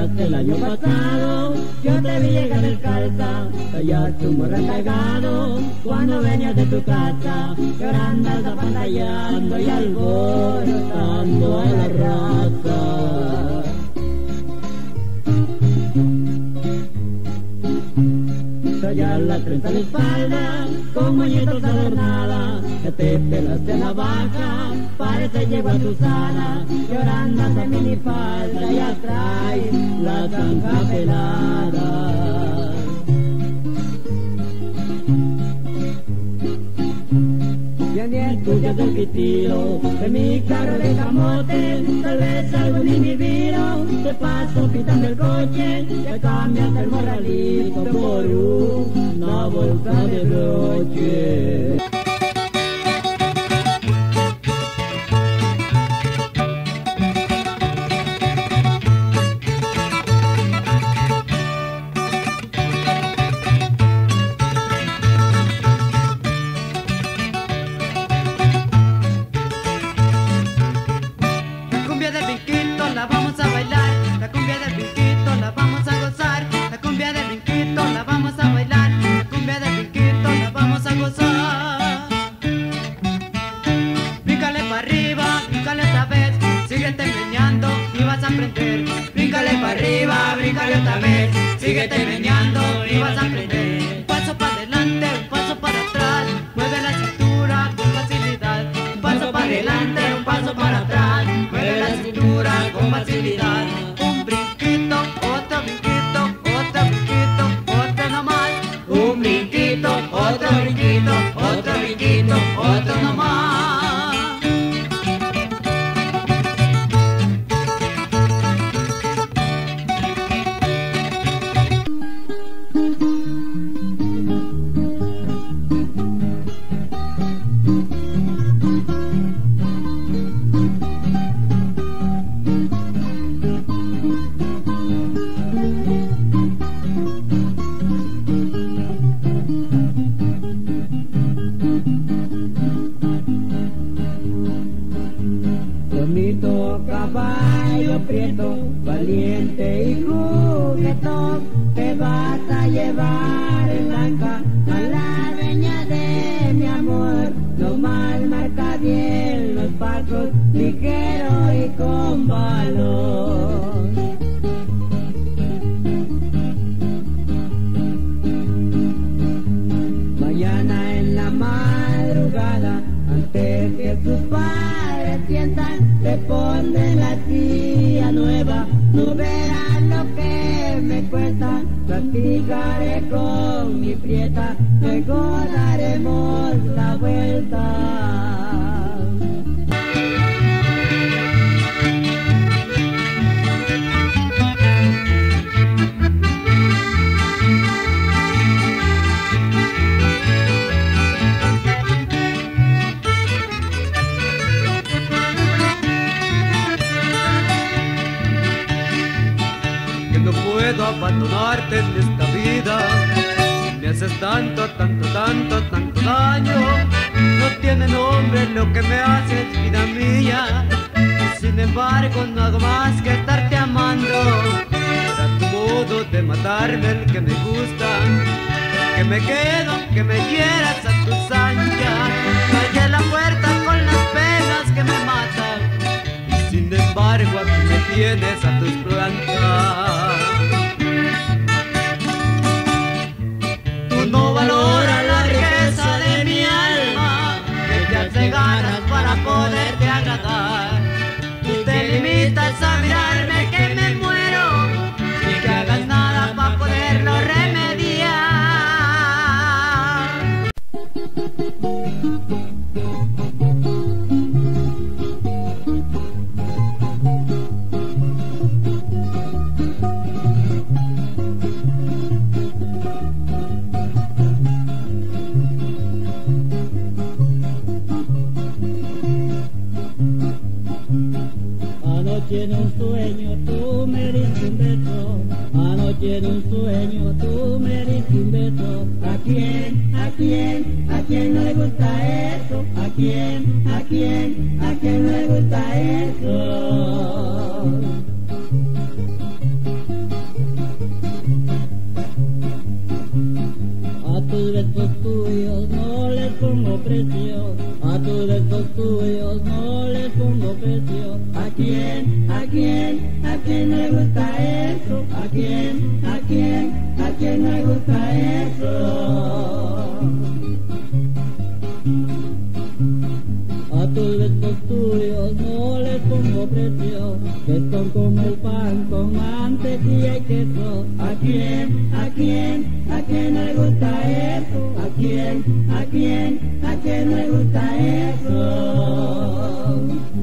hasta el año pasado yo te vi llegar descalza, traías tu morral cargado cuando venías de tu casa, que ahora andas apantallando y alborotando a la raza. Traías la trenza a la espalda con moñitos adornada, que te pelaste a la baja, parece llegó a tu sala, y ahora andas en minifalda y atrás la zanja pelada. Ya ni escuchas el pitido de mi carro de camote, tal vez algún individuo te paso pitando el coche, que cambias el morralito por una bolsa de broche. Síguete meneando y vas a aprender. Un paso para adelante, un paso para atrás, mueve la cintura con facilidad. Un paso para adelante, un paso para atrás, mueve la cintura con facilidad. Un brinquito, otro brinquito, otro brinquito, otro nomás. Un brinquito, otro brinquito, otro brinquito, otro nomás. Caballo prieto, valiente y juguetón, te vas a llevar en lanca a la dueña de mi amor. No mal marca bien los pasos, ligero y con valor. Mañana en la madrugada, antes que sus padres sientan, te pondré la silla nueva, no verás lo que me cuesta, practicaré con mi prieta, luego daremos la vuelta. No puedo abandonarte en esta vida, me haces tanto, tanto, tanto, tanto daño. No tiene nombre lo que me haces, vida mía, y sin embargo no hago más que estarte amando. Era tu modo de matarme el que me gusta, que me quedo, que me quieras a tus anchas. Callé la puerta con las penas que me matan, y sin embargo aquí me tienes a tus plantas. No valora la riqueza de mi alma, que te hace ganas para poderte agradar. Tú te limitas a mirarme que me muero, sin que hagas nada para poderlo remediar. Anoche en un sueño tú me diste un beso, anoche en un sueño tú me diste un beso. ¿A quién, a quién, a quién no le gusta eso? ¿A quién, a quién, a quién no le gusta eso? pongo precio. ¿A quién le gusta eso? ¿A quién le gusta eso? A todos estos tuyos no les pongo precio, que son como el pan con mantequilla y queso. ¿A quién le gusta eso? ¿A quién le gusta eso?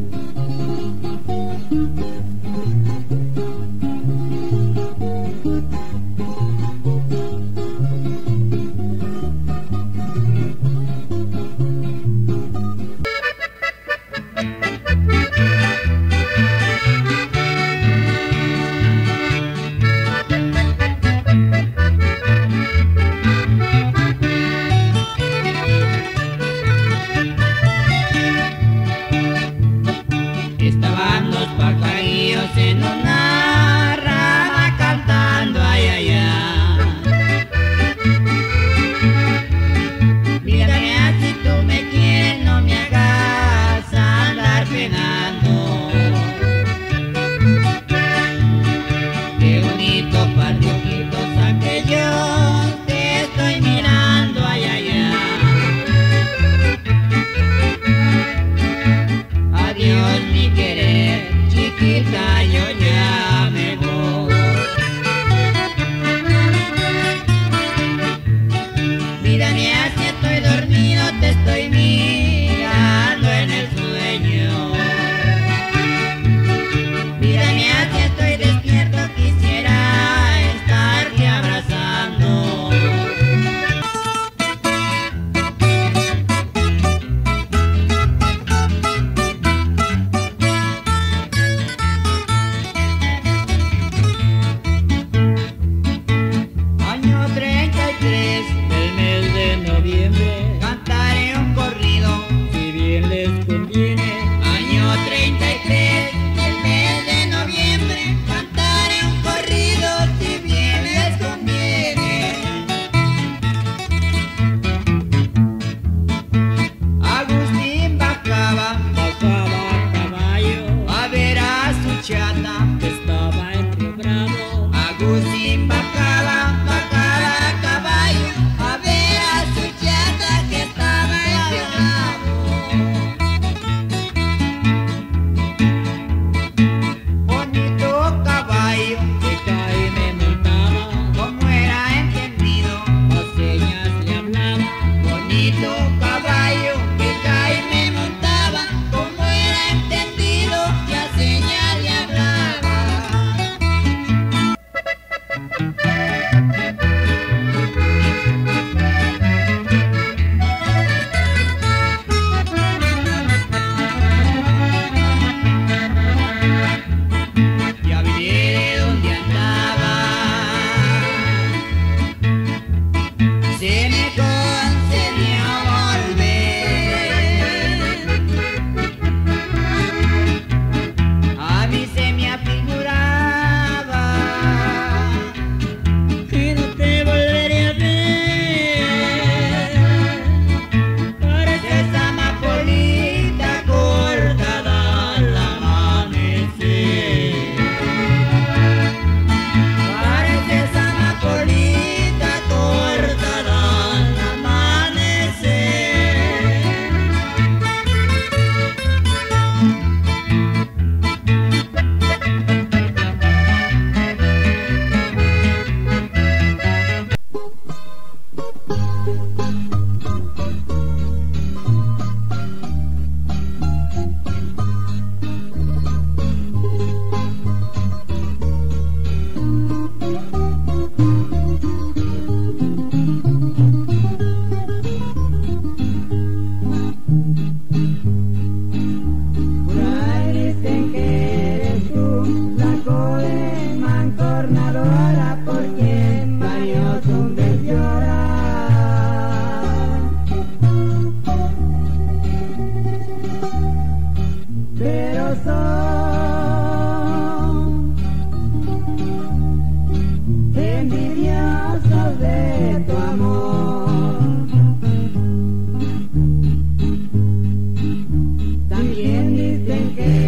Estaban los pajarillos en una rama cantando ay ay ay. Mírame así tú me quieres, no me hagas andar penando. Qué bonito par de ojitos aquellos te estoy mirando ay ay ay. Adiós mi querer, chiquita, yo ya me voy. Mírame así estoy dormido, te estoy mirando en el sueño. Mírame así estoy despierto, quisiera estarte abrazando. Año 33 del mes de noviembre, cantaré un corrido, si bien les conviene. Año 33 del mes de noviembre, cantaré un corrido, si bien les conviene. Agustín bajaba a caballo a ver a su chata que estaba en Río Bravo. Agustín bajaba a caballo a ver a su chata que estaba en Río Bravo. Bonito caballo que Jaime montaba, como era entendido, a señas le hablaba. Bonito caballo que Jaime montaba, como era entendido, y a señas le hablaba. Ya miré donde andaba, se me concedió volver. A mí se me afiguraba que no te volvería a ver. Pareces amapolita cortada al amanecer. Pareces amapolita cortada al amanecer. Por ahí dicen que eres tú la Coleman tornadora, porque varios hombres lloran. Pero son envidiosos de tu amor. También dicen que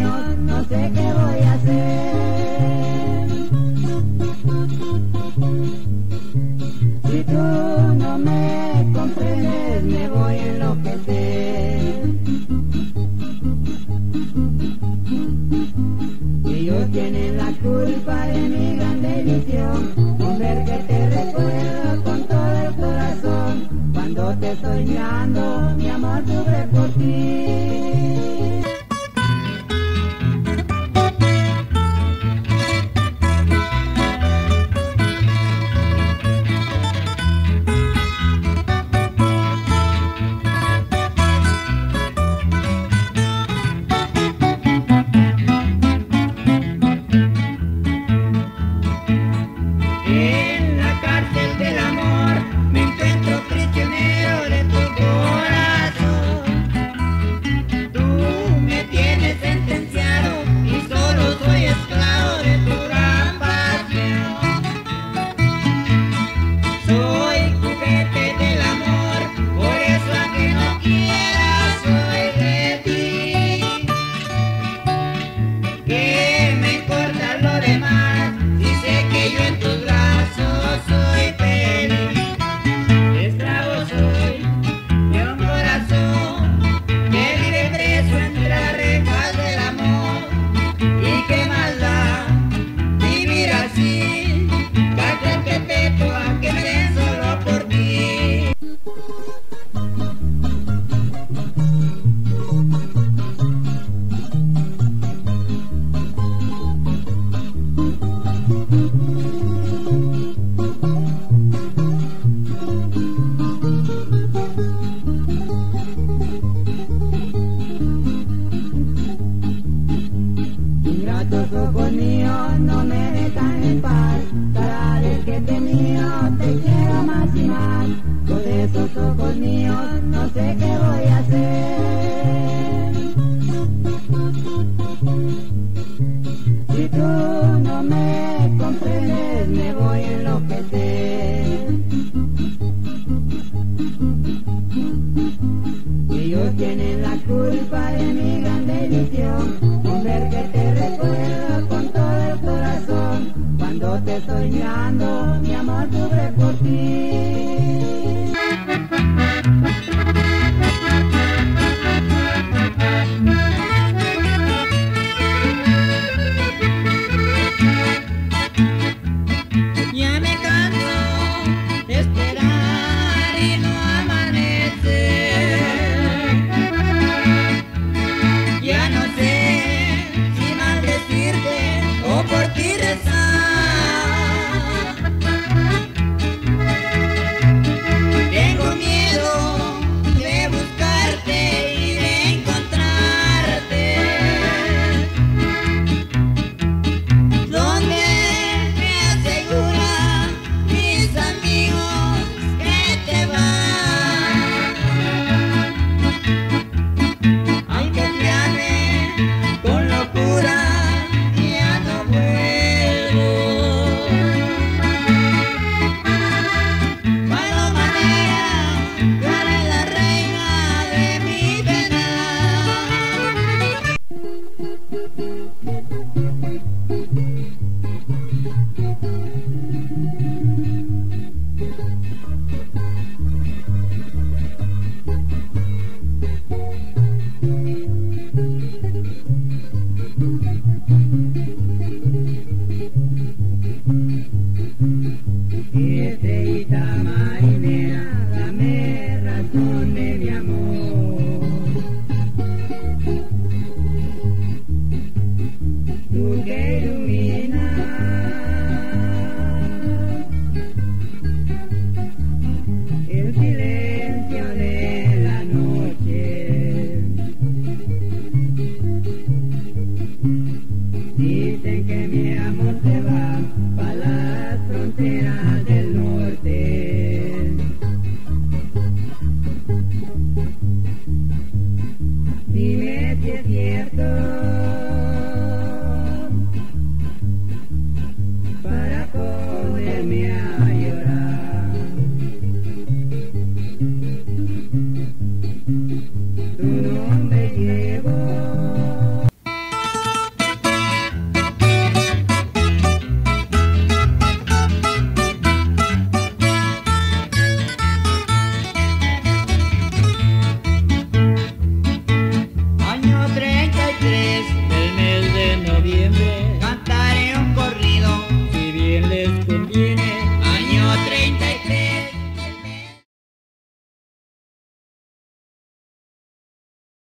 míos, no sé qué voy a hacer. Si tú no me comprendes, me voy a enloquecer. Ellos tienen la culpa de mi gran bendición, con ver que te recuerdo con todo el corazón. Cuando te estoy mirando, mi amor sufre por ti. En la cárcel del amor me encuentro prisionero de tu corazón. Tú me tienes sentenciado y solo soy esclavo de tu gran pasión. Soy juguete del amor, por eso aunque no quieras soy de ti. Que me importa lo demás, si sé que yo en tus brazos soy feliz. Esclavo soy de un corazón que vive preso entre las rejas del amor. Y qué más da vivir así, cárcel perpetua que me den solo por ti. Ingratos ojos míos no me dejan en paz, cada vez que te miro te quiero más y más. Con esos ojos míos no sé qué voy a hacer. Si tú no me comprendes, me voy a enloquecer. Ellos tienen la culpa de mi gran bendición, con ver que te recuerdo con todo el corazón. Cuando te estoy mirando, mi amor sufre por ti. Ya me canso de esperar y no amanecer. Ya no sé si maldecirte o por ti rezar. Tengo miedo de buscarte y de encontrarte. Donde me aseguran mis amigos que te vas. Aunque te ame con locura, ya no vuelvo. Palomanera, tú eres la reina de mi pena. Estrellita marinera, dame razón de mi amor. Tú que iluminas el silencio de la noche. 30